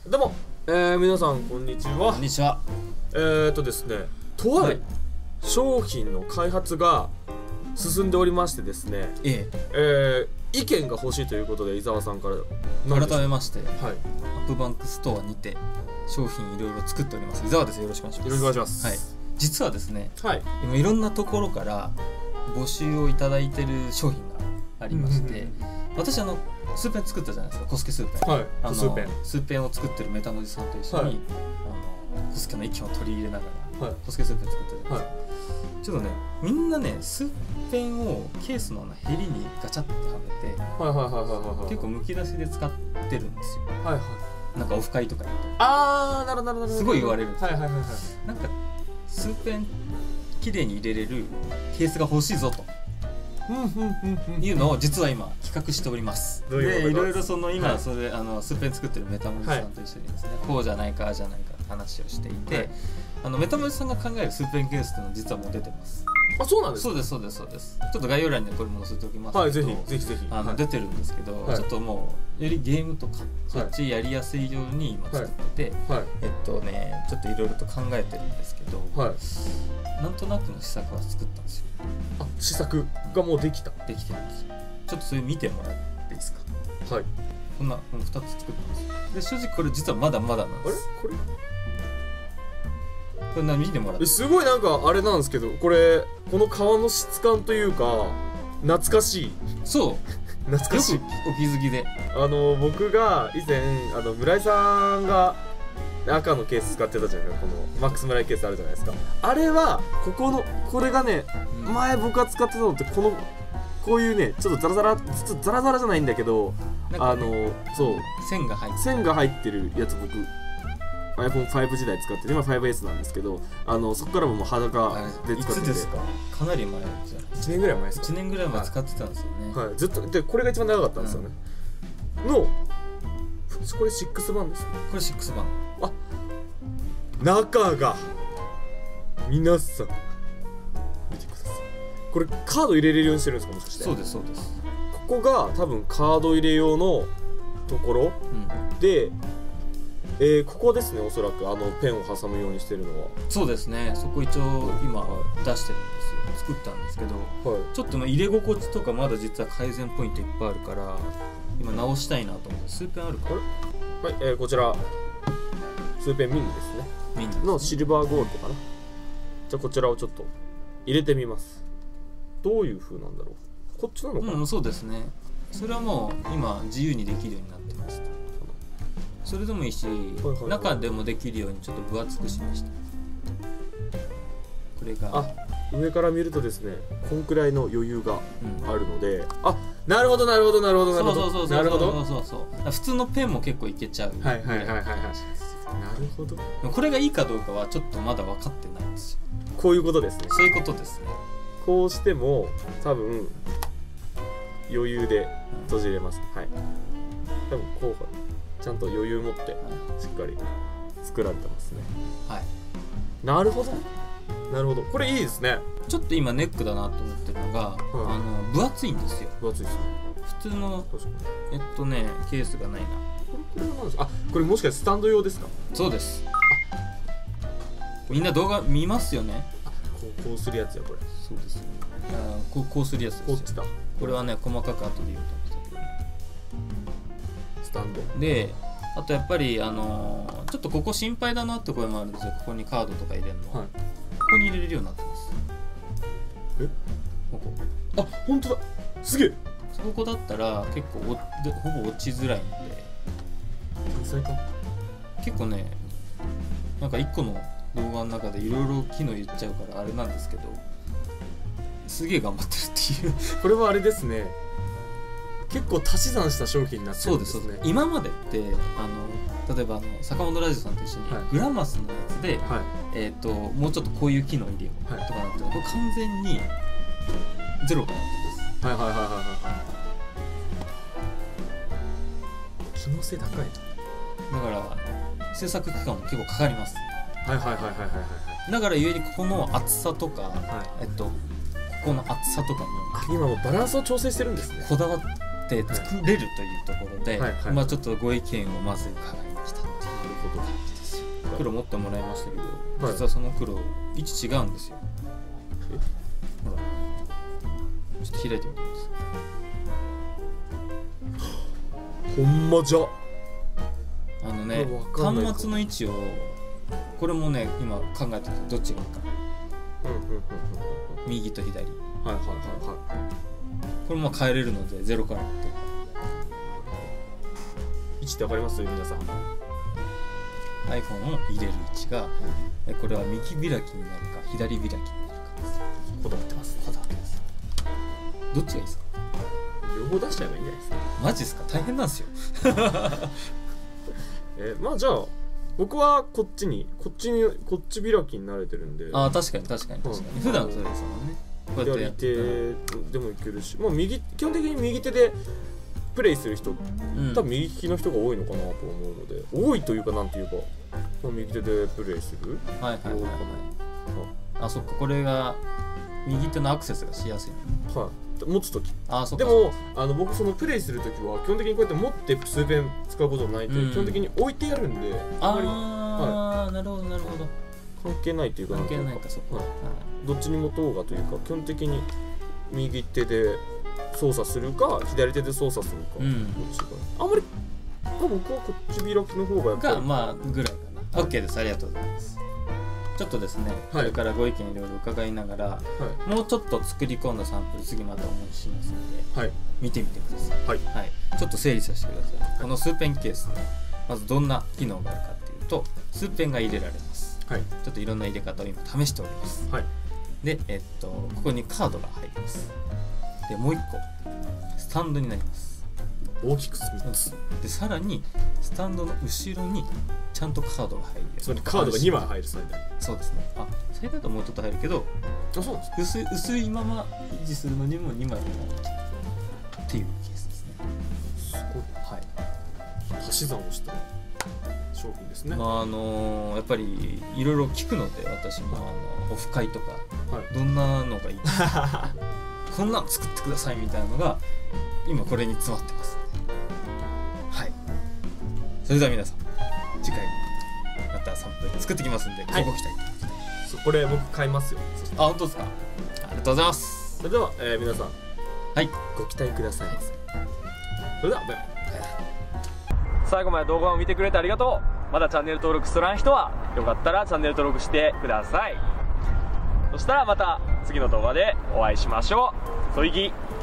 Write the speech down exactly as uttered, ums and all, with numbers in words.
どうも、えー、皆さんこんにちは。 こんにちは。 えーとですね、とある商品の開発が進んでおりましてですね、 ええー、意見が欲しいということで伊沢さんからえ、改めまして、 はい、 アップバンクストアにて商品いろいろ作っております伊沢です。よろしくお願いします。 よろしくお願いします。 はい、実はですね、 はい、 今いろんなところから募集をいただいてる商品がありまして、うんうんうん、私あのスーペン作ったじゃないですか、コスケスーペン。 はい、 あのスーペンスーペンを作ってるメタノジさんと一緒に、はい、あのコスケの意見を取り入れながら、はい、コスケスーペン作ってるんです、はい、ちょっとね、みんなね、スーペンをケースのヘリにガチャってはめて、結構むき出しで使ってるんですよ。はいはい、なんかオフ会とかやると、あー、なるほどなるほど、すごい言われるんですよ。はいはいはいはい、なんかスーペンきれいに入れれるケースが欲しいぞというのを実は今企画しております。で、いろいろその今それ、はい、あのスーペン作ってるメタモジさんと一緒にですね、はい、こうじゃないかああじゃないかって話をしていて、はい、あのメタモジさんが考えるスーペンケースっていうのは実はもう出てます。 あ、そうなんですか。 そうですそうですそうです。ちょっと概要欄にこれも載せておきますけど、はい、 ぜひぜひぜひ、 あの、はい、出てるんですけど、はい、ちょっともうよりゲームとか、はい、そっちやりやすいように今作ってて、はいはい、えっとねちょっといろいろと考えてるんですけど、はい、なんとなくの試作は作ったんですよ。 あ、試作がもうできた。 できてるんですよ。ちょっとそれ見てもらっていいですか。はい。こんなこのふたつ作ったんですよ。で、正直これ実はまだまだなんです。 あれこれこれな見てもらって。 すごいなんかあれなんですけど、これこの革の質感というか懐かしい。 そう懐かしい。 よくお気づきで。 あの僕が以前あの村井さんが赤のケース使ってたじゃないですか。このマックス村井ケースあるじゃないですか。あれはここのこれがね、うん、前僕が使ってたのってこのこういうねちょっとザラザラちょっとザラザラじゃないんだけど、あのそう線が入って線が入ってるやつ僕 アイフォンファイブ 時代使ってて、今 ファイブエス なんですけど、あのそこからももう裸で使ってて。 いつですか。かなり前じゃん。 いちねんぐらい前ですか。 いちねんぐらい前使ってたんですよね。 はい、はい、ずっとでこれが一番長かったんですよね、うん、のこれろバンですね。これろバン。あ、中が皆さん見てください。これカード入れれるようにしてるんですか、もしかして。 そうですそうです。 ここが多分カード入れ用のところ、うん、で、えー、ここですね、おそらくあのペンを挟むようにしてるのは。そうですね、そこ一応今出してるんですよ。作ったんですけど、はい、ちょっと入れ心地とかまだ実は改善ポイントいっぱいあるから今直したいなと思って。スーペンあるか。はい、えー、こちらスーペンミニですね。ミニですねのシルバーゴールドかな。じゃあこちらをちょっと入れてみます。どういう風なんだろう。こっちなのかな。うん、そうですね。それはもう今自由にできるようになってました。それでもいいし、はいはいはい、中でもできるようにちょっと分厚くしました。これがあ、上から見るとですね、こんくらいの余裕があるので、うん、あ、なるほどなるほどなるほどなるほど。そうそうそうそうそうそうそう。普通のペンも結構いけちゃう。はいはいはいはいはい。なるほど。これがいいかどうかはちょっとまだ分かってないんですよ。こういうことですね。そういうことですね。こうしても多分余裕で閉じれます。はい。多分こうちゃんと余裕持ってしっかり作られてますね。はい。なるほど。なるほど。これいいですね。ちょっと今ネックだなと思ってるのが、はい、あの分厚いんですよ。分厚いですね。普通のえっとねケースがないな。これこれは何ですか。あ、これもしかしてスタンド用ですか。そうです。みんな動画見ますよね。あ、こうこうするやつやこれ。そうですね。あ、こうこうするやつですよ。こっちだ。これはね細かく後で言うと思ってたけど。スタンドで、あとやっぱりあのー、ちょっとここ心配だなって声もあるんですよ。ここにカードとか入れるの、はい、ここに入れれるようになってます。え、ここ。あ、本当だ。すげえ。ここだったら結構おでほぼ落ちづらいんで。天才か。結構ね、なんかいっこの動画の中でいろいろ機能言っちゃうからあれなんですけど、すげえ頑張ってるっていうこれはあれですね、結構足し算した商品になってるんですね。そうですそうです。今までってあの例えばあの坂本ラジオさんと一緒にグラマスのやつで、はい、えっともうちょっとこういう機能入れようとかなって、はい、これ完全にゼロがなってます。はいはいはいはいはい。機能性高い。だから制作期間も結構かかります。はいはいはいはいはいはい。だからゆえにここの厚さとか、はい、えっとここの厚さとかも今もバランスを調整してるんですね。こだわって作れるというところで、はいはいはい、まあちょっとご意見をまず伺いましたっていう黒持ってもらいましたけど、はい、実はその黒位置違うんですよ。えほらちょっと開いてみてください。ほんまじゃ。 あのね端末の位置をこれもね今考えててどっちがいいか、うんうんうんうん、右と左、はいはいはいはい、これも変えれるのでゼロからって位置ってわかります皆さん。 iPhone を入れる位置がこれは右開きになるか左開きになるかです。 こだわってますこだわってます。 どっちがいいですか？ 両方出しちゃえばいいんじゃないですか。 マジですか？大変なんですよえー、まあじゃあ僕はこっちにこっちにこっち開きに慣れてるんで。 ああ確かに確かに確かに、うん、普段そうですもんね。 こうやってやって左手でもいけるし、まあ右基本的に右手でプレイする人、うん、多分右利きの人が多いのかなと思うので、多いというかなんていうか、まあ、右手でプレイする。 はいはいはいはい。あそっかこれが右手のアクセスがしやすいの、はい、持つとき。あそっか。でもあの僕そのプレイするときは基本的にこうやって持って数ペン使うことないんで、うん、基本的に置いてやるんで、 あまりああ、はい、なるほどなるほど。 関係ないというか関係ないかそっか、はい、 どっちに持とうがというか基本的に右手で操作するか左手で操作するか、うん、どっちかあんまり僕はこっち開きの方がやっぱりがまあぐらいかな。 OK です。ありがとうございます。ちょっとですね、これからご意見いろいろ伺いながら、はい、もうちょっと作り込んだサンプル次またお持ちしますので、はい、見てみてください、はいはい、ちょっと整理させてください、はい、このスーペンケースまずどんな機能があるかっていうとスーペンが入れられます、はい、ちょっといろんな入れ方を今試しております、はい、で、えっと、ここにカードが入ります。でもう一個スタンドになります。 大きくすみます。 でさらにスタンドの後ろにちゃんとカードが入る。 それカードがにまい入る最大。 そうですね。あ、最大だともうちょっと入るけど、 あ、そうです薄い薄いまま維持するのにもにまい入るっていうケースですね。 すごい。はい。足し算をした商品ですね。 まああのー、やっぱりいろいろ聞くので私もあのオフ会とか、はい、どんなのがいいですかこんなの作ってくださいみたいなのが今これに詰まってます。はい。それでは皆さん次回またサンプル作ってきますんでごご期待。 これ僕買いますよ。 あ、本当ですか。ありがとうございます。 それでは、えー、皆さんはいご期待ください。それではバイバイ。最後まで動画を見てくれてありがとう。まだチャンネル登録しとらん人はよかったらチャンネル登録してください。そしたらまた次の動画でお会いしましょう。そいぎ。